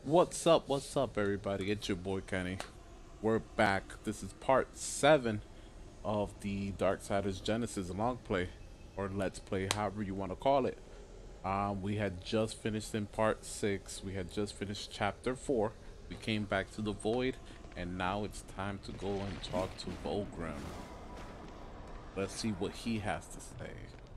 What's up, everybody? It's your boy Kenny. We're back. This is part 7 of the Darksiders Genesis long play, or let's play, however you want to call it. We had just finished in part 6. We had just finished chapter 4. We came back to the Void, and now it's time to go and talk to Volgrim. Let's see what he has to say.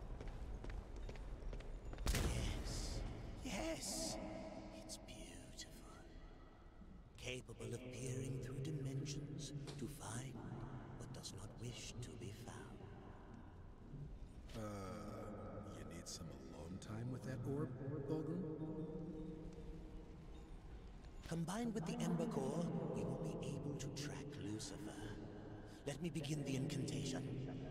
Yes, yes, it's beautiful. Capable of peering through dimensions to find what does not wish to be found. You need some alone time with that orb, Bulgrim? Combined with the Ember Core, we will be able to track Lucifer. Let me begin the incantation.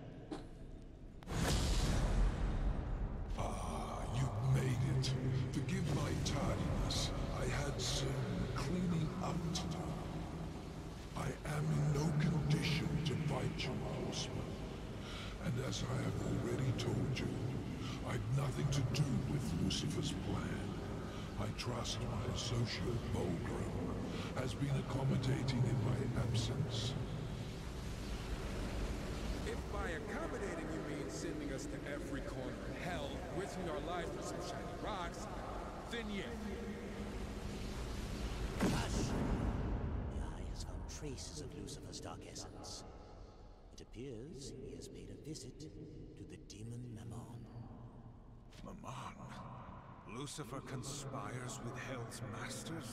You made it. Forgive my tardiness. I had some cleaning up to do. I am in no condition to fight you, horseman. And as I have already told you, I've nothing to do with Lucifer's plan. I trust my associate Volgrim has been accommodating in my absence. If by accommodating you mean sending us to every corner of hell, risking our lives for some shiny rocks, then yeah. Hush! The Eye has found traces of Lucifer's dark essence. It appears he has paid a visit to the demon Mammon. Mammon? Lucifer conspires with Hell's masters?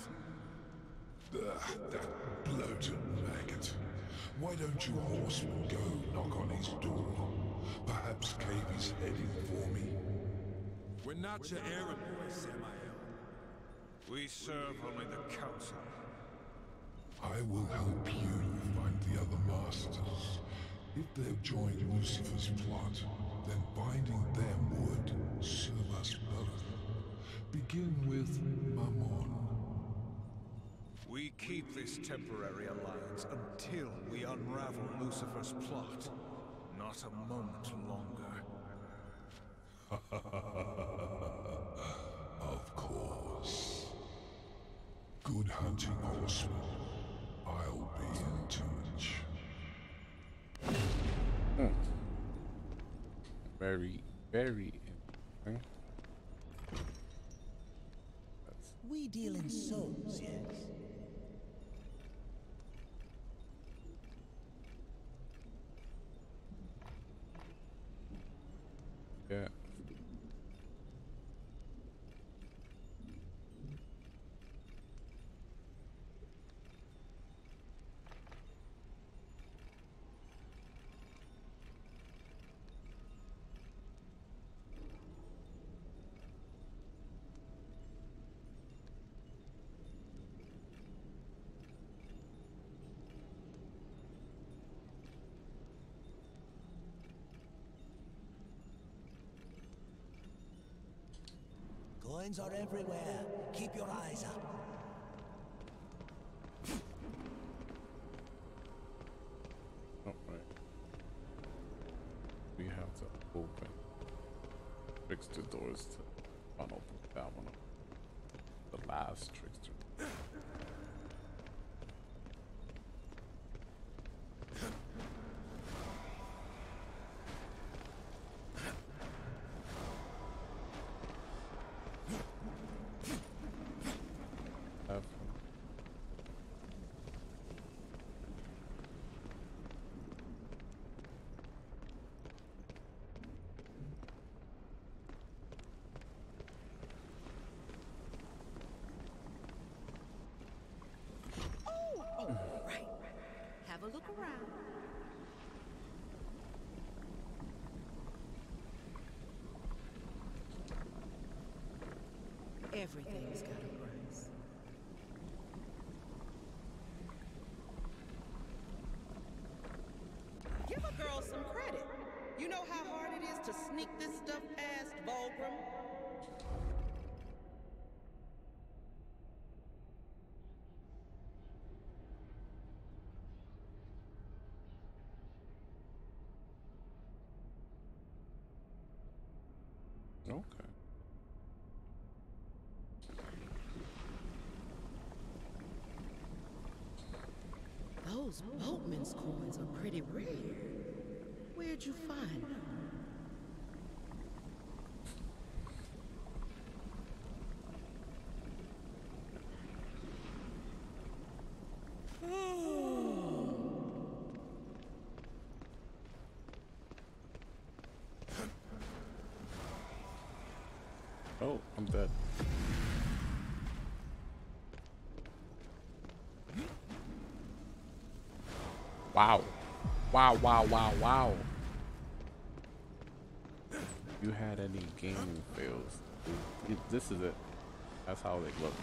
That bloated maggot. Why don't you horsemen go knock on his door? Perhaps cave his head in for me. We're not your errand boys, Samael. We serve only the Council. I will help you find the other masters. If they've joined Lucifer's plot, then finding them would serve us both. Begin with Mammon. We keep this temporary alliance until we unravel Lucifer's plot. Not a moment longer. Of course. Good hunting, horseman. I'll be in touch. Very, very interesting. We deal in souls, yes? Yeah. Coins are everywhere. Keep your eyes up. Oh, right. We have to open, fix the doors to unopen that one. The last trickster. Have Oh, right. Have a look around. Everything's got a price. Give a girl some credit. You know how hard it is to sneak this stuff past Volgrim? okay. Those boatman's coins are pretty rare. Where'd you find them? Oh, I'm dead. Wow. Wow, wow, wow, wow. You had any gaming fails? This is it. That's how they look.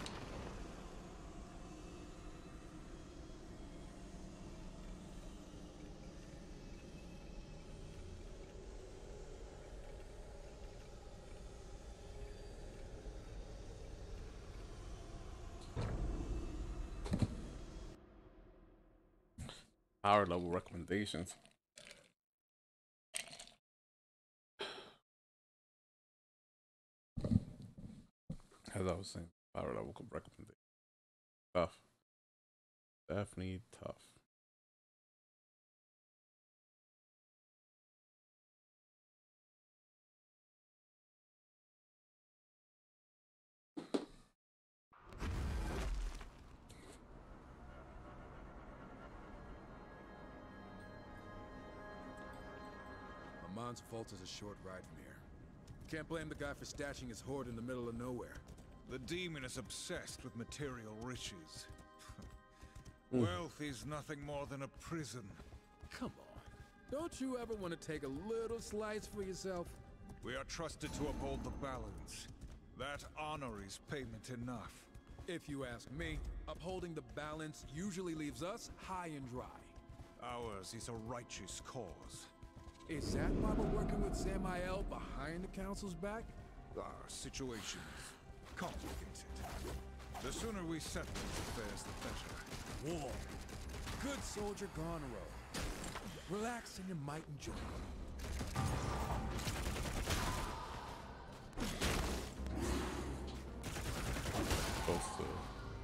Power level recommendations. As I was saying, power level recommendation. Tough. Definitely tough. Amon's Vault is a short ride from here. Can't blame the guy for stashing his hoard in the middle of nowhere. The demon is obsessed with material riches. Wealth is nothing more than a prison. Come on. Don't you ever want to take a little slice for yourself? We are trusted to uphold the balance. That honor is payment enough. If you ask me, upholding the balance usually leaves us high and dry. Ours is a righteous cause. Is that why we're working with Samael behind the council's back? Our situation is complicated. The sooner we settle these affairs, the better. War. Good soldier gone rogue. Relax and you might enjoy it. Supposed to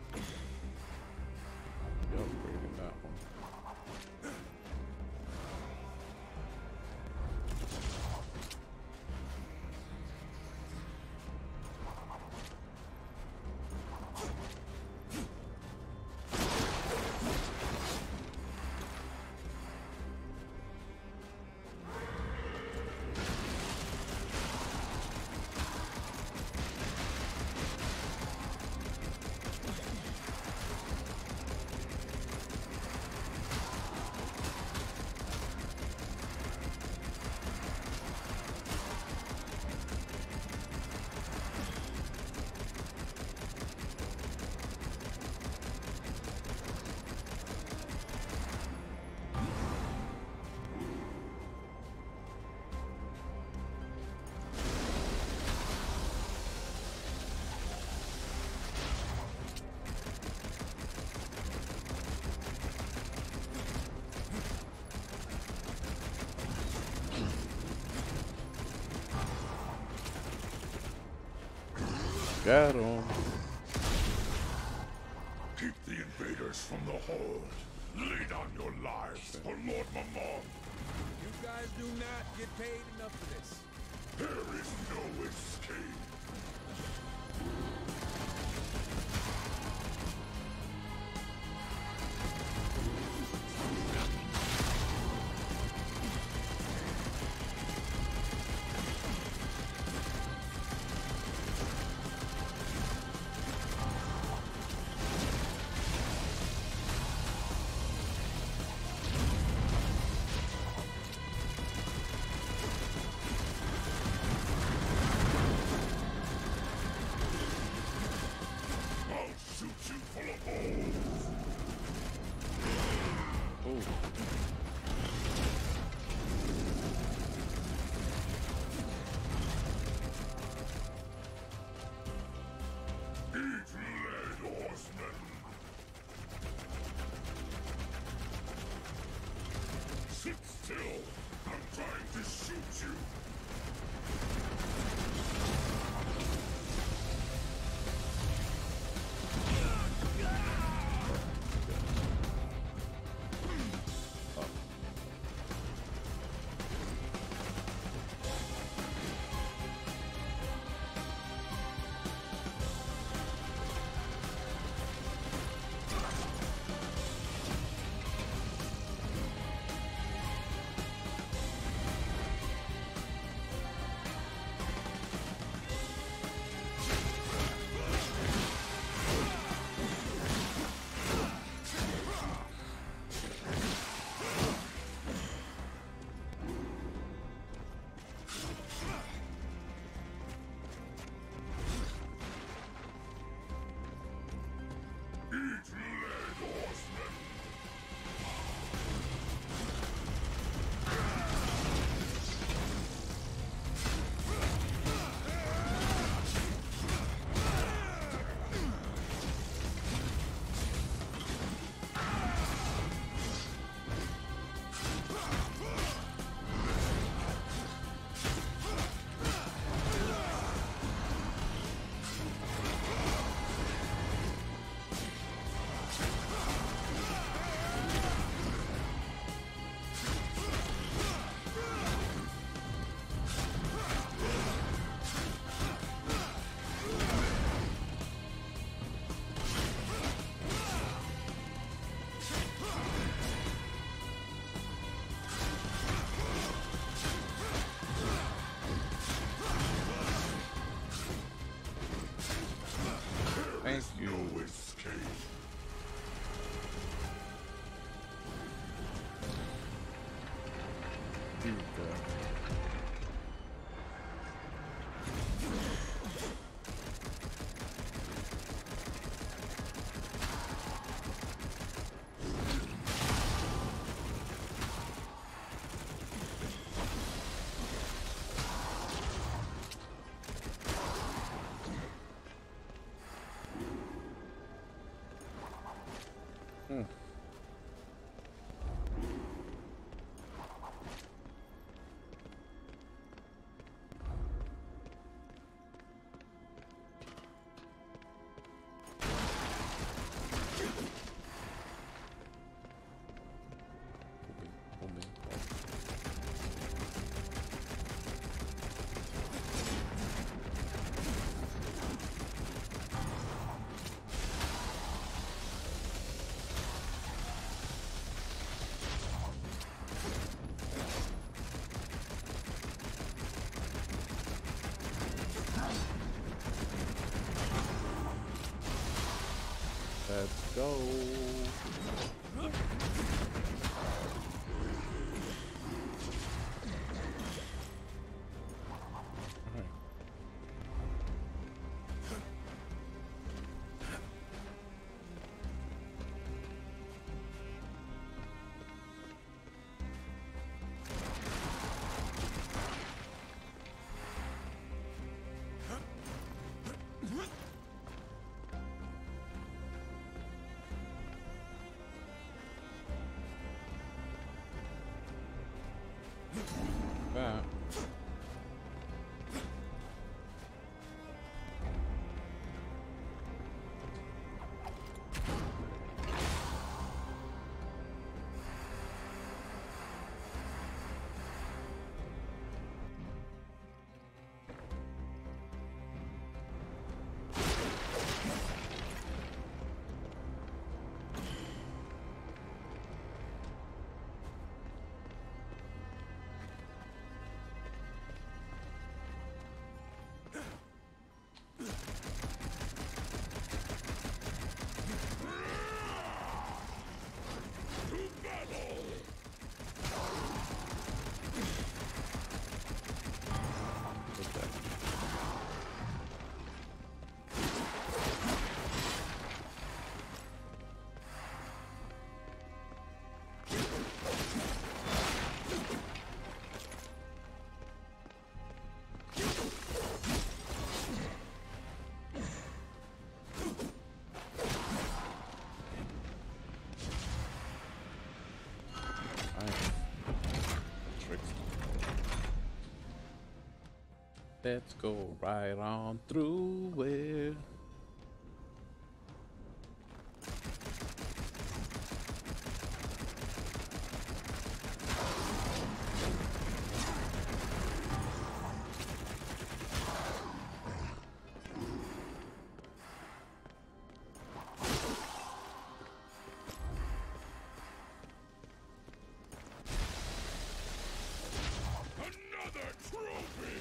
be upgrading that one. Got him. Keep the invaders from the hold. Lay down your lives for Lord Mammon. You guys do not get paid enough for this. There is no escape. Sit still! I'm trying to shoot you! Hmm. Let's go. That. Let's go right on through it. Another trophy!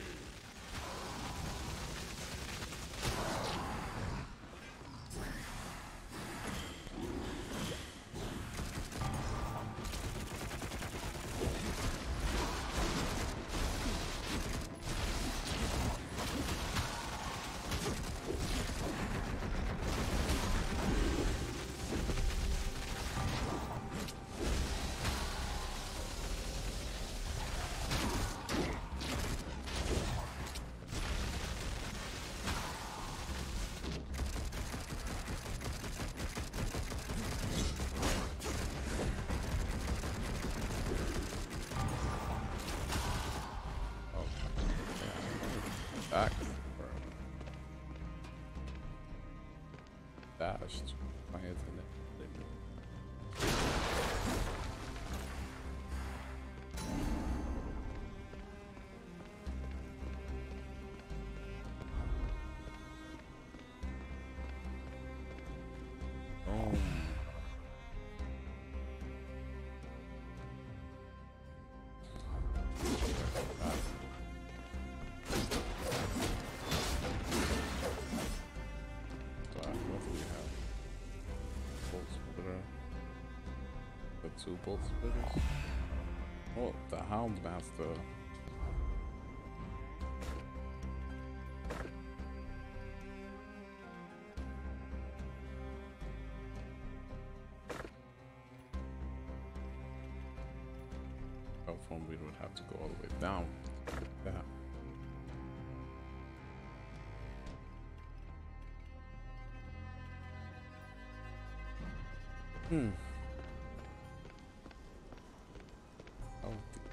Back. Dashed. My hands in it. Boom. What do we have? Bolt splitter. The 2 bolt splitters. Oh, the Houndmaster. From we would have to go all the way down. Like that. Hmm. Oh,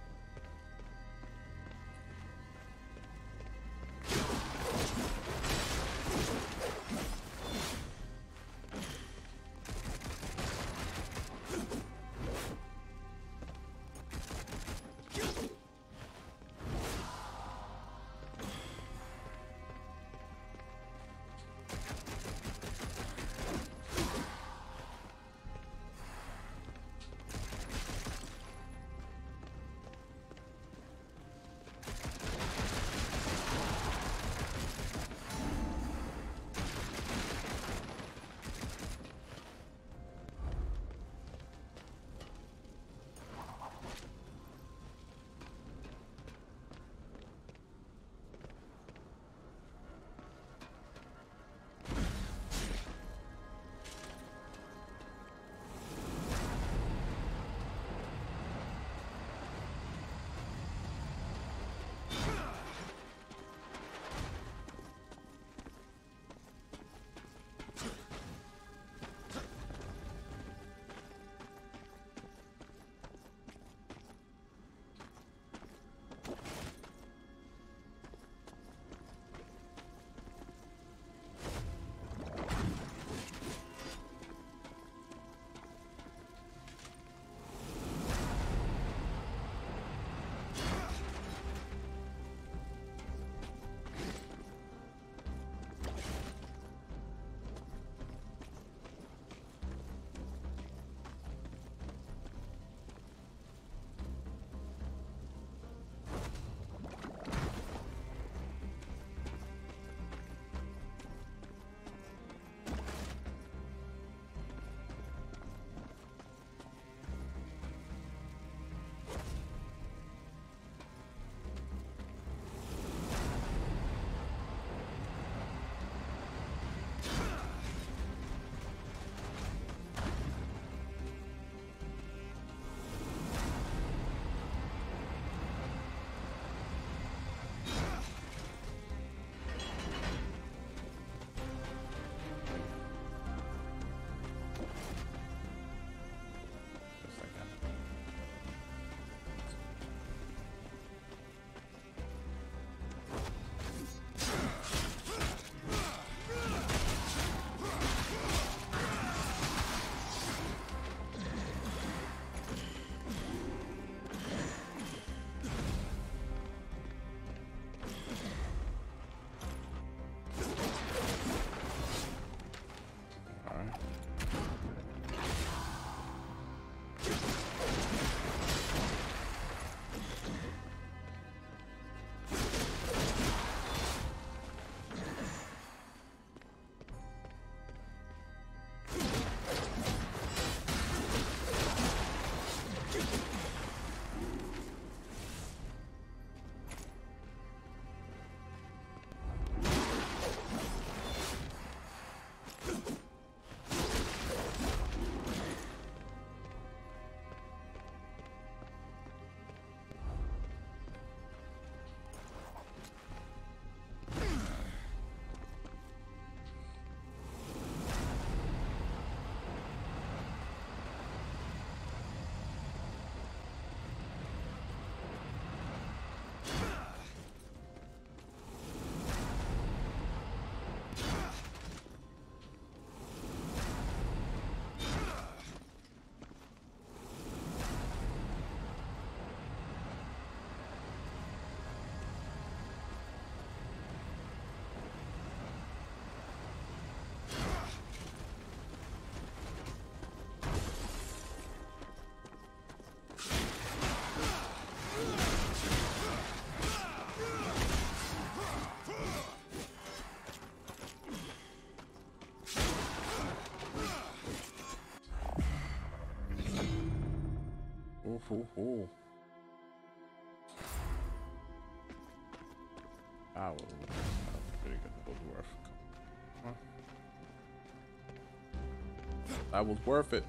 just like that. All right. Ooh, ooh, ooh. That was pretty good. That was worth. Huh? That was worth it.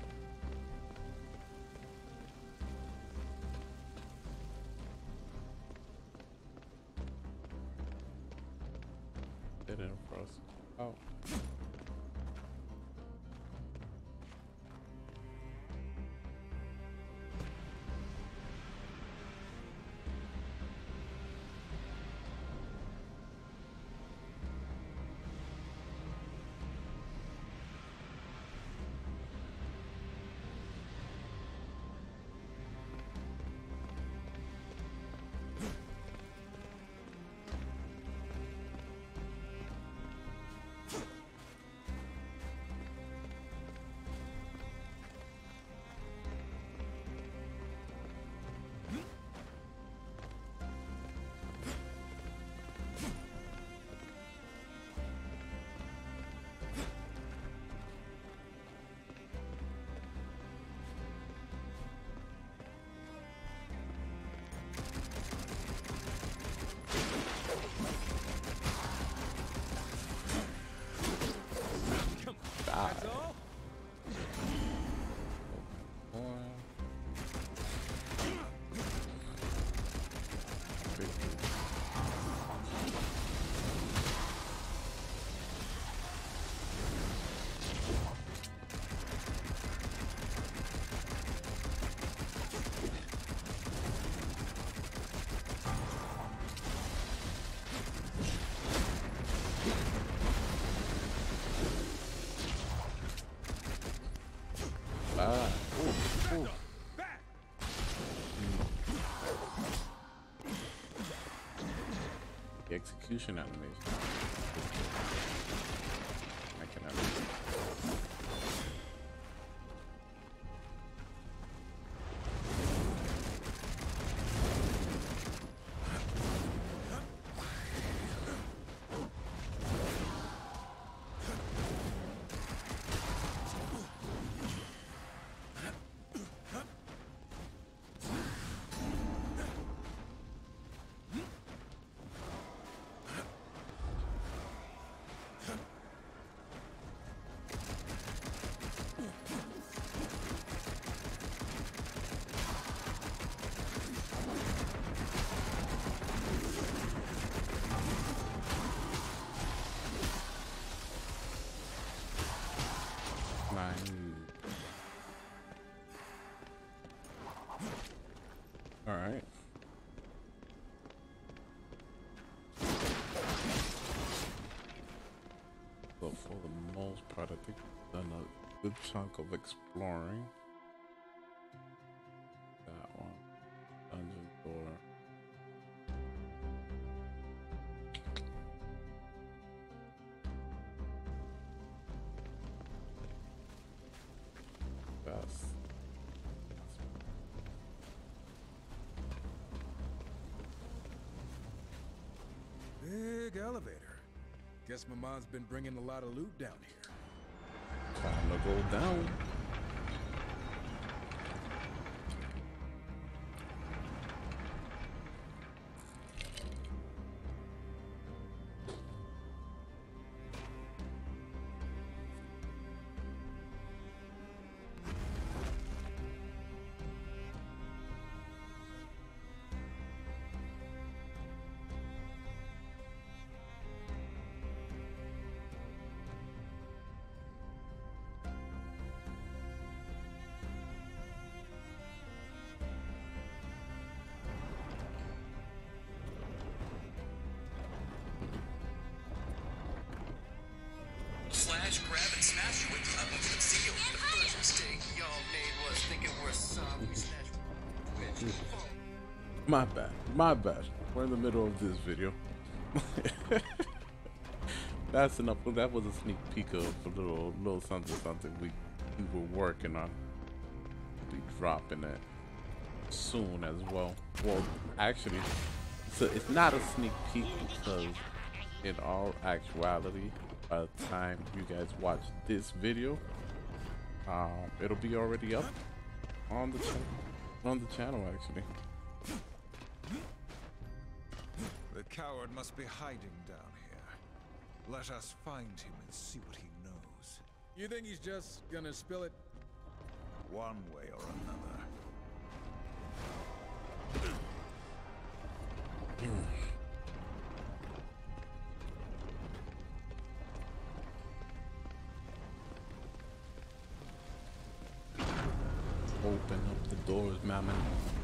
Did it for us. Oh. execution animation. I can have all right. So for the most part, I think we've done a good chunk of exploring. That one, dungeon door. That's Big elevator. Guess my mom's been bringing a lot of loot down here. time to go down. Slash, grab, and smash you with weapons of steel. The first mistake y'all made was thinking we're soft. We smash. My bad. My bad. We're in the middle of this video. That's enough. That was a sneak peek of a little something we were working on. We'll be dropping it soon as well. Well, actually, so it's not a sneak peek because in all actuality, by the time you guys watch this video, it'll be already up on the channel actually. The coward must be hiding down here. Let us find him and see what he knows. You think he's just gonna spill it? One way or another. Open up the doors, mammon.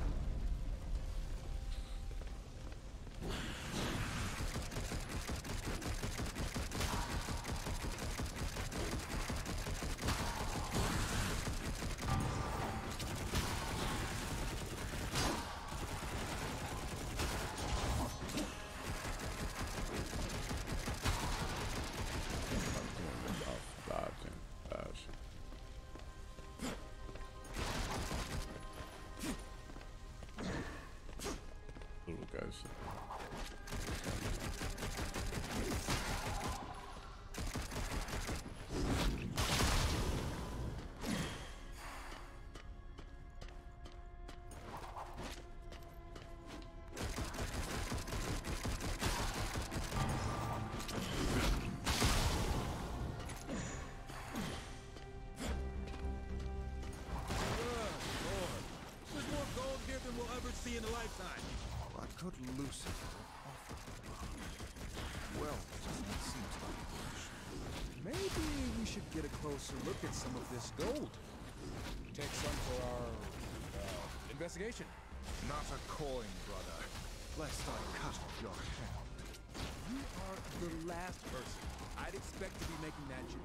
See in a lifetime. What could Lucifer offer? Well, it doesn't seem like much. Maybe we should get a closer look at some of this gold. Take some for our investigation. Not a coin, brother. Lest I cut off your hand. You are the last person I'd expect to be making that joke.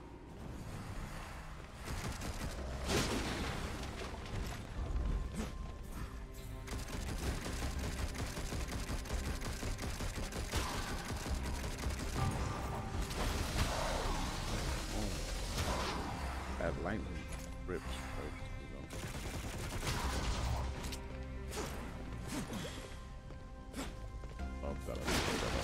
That lightning rips. Oh, got it.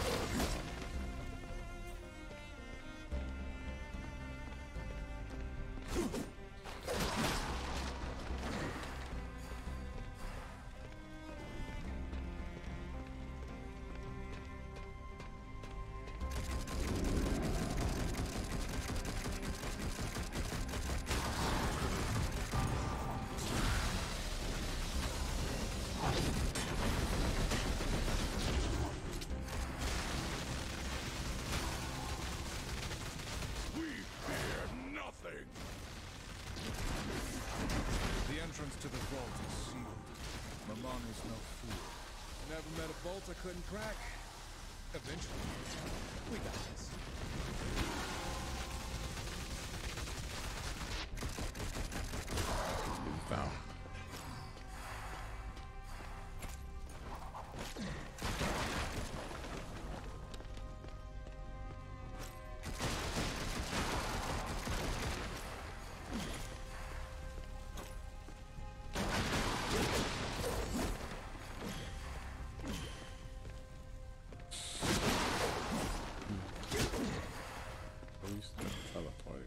The entrance to the vault is sealed. Milan is no fool. Never met a bolt I couldn't crack. Eventually. We got this. He's down. Teleporting.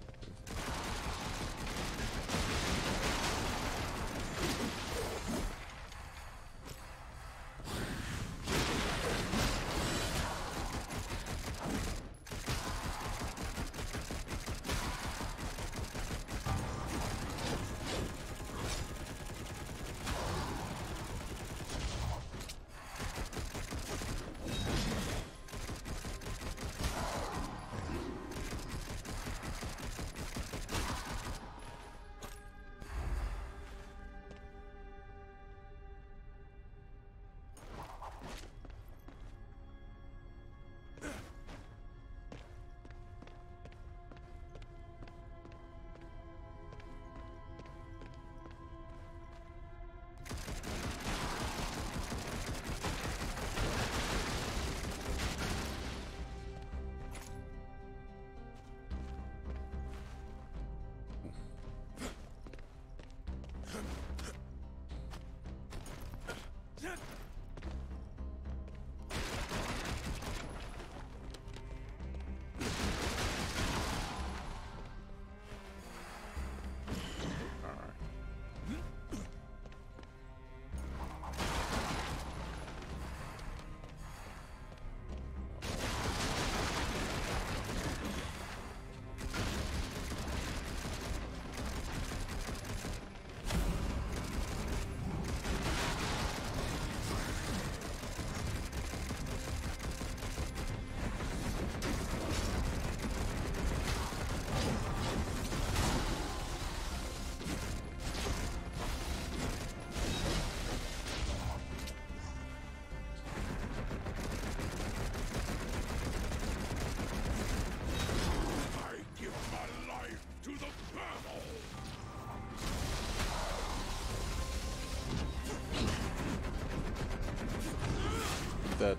That.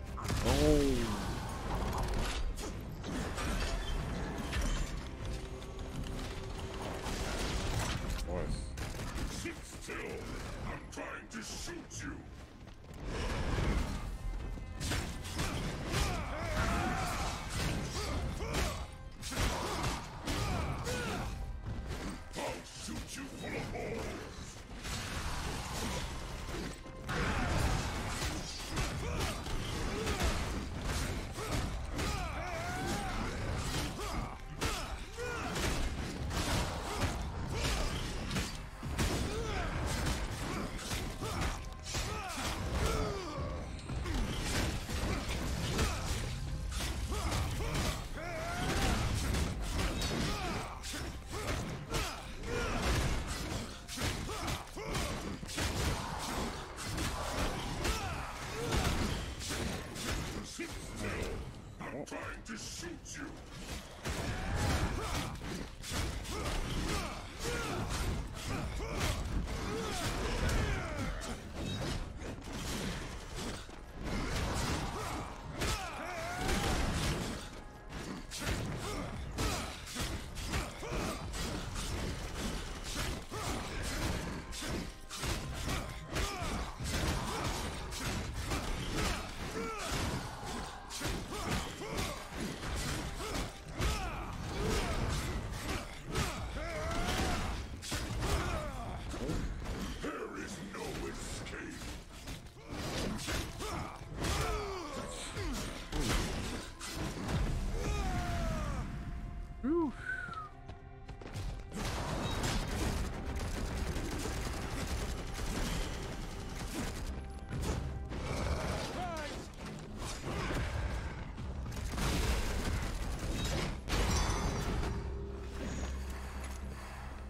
Oh. Sit still. I'm trying to shoot you. I'll shoot you full of holes.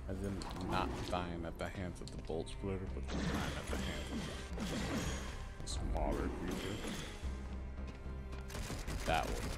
As in not dying at the hands of the bolt splitter, but dying at the hands of the smaller creature. That one.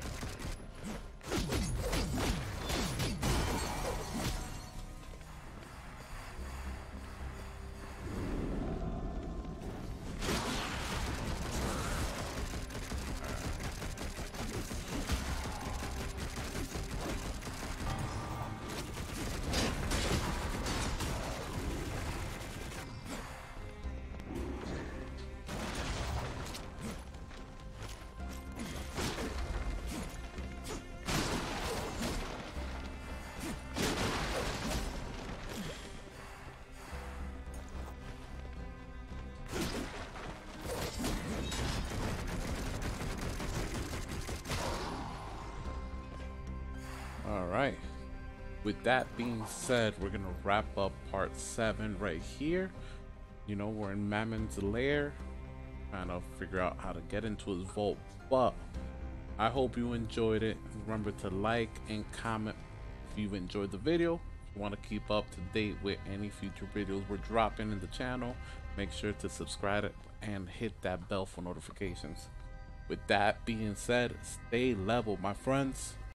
Alright, with that being said, we're gonna wrap up part 7 right here. You know, we're in Mammon's lair, trying to figure out how to get into his vault, but I hope you enjoyed it. Remember to like and comment if you enjoyed the video. If you want to keep up to date with any future videos we're dropping in the channel, make sure to subscribe and hit that bell for notifications. With that being said, stay level, my friends.